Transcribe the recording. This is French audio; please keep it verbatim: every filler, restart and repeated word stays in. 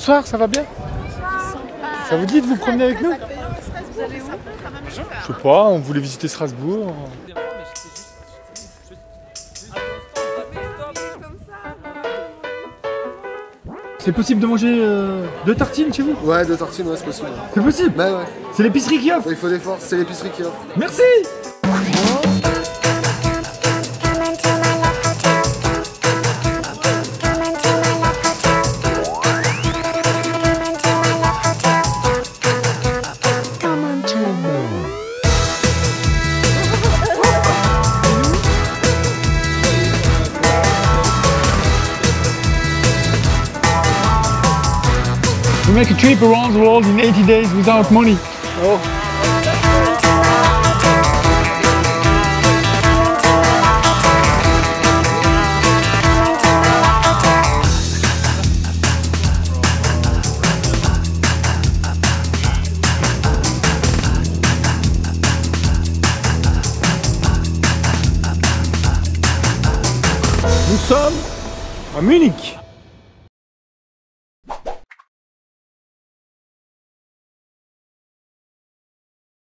Bonsoir, ça va bien? Ça vous dit de vous promener avec nous? Vous allez où? Je sais pas, on voulait visiter Strasbourg. C'est possible de manger euh, deux tartines chez vous? Ouais, deux tartines, ouais, c'est possible. C'est possible? Bah ouais. C'est l'épicerie qui offre? Il faut des forces, c'est l'épicerie qui offre. Merci! We make a trip around the world in eighty days without money. Oh. Nous sommes à Munich.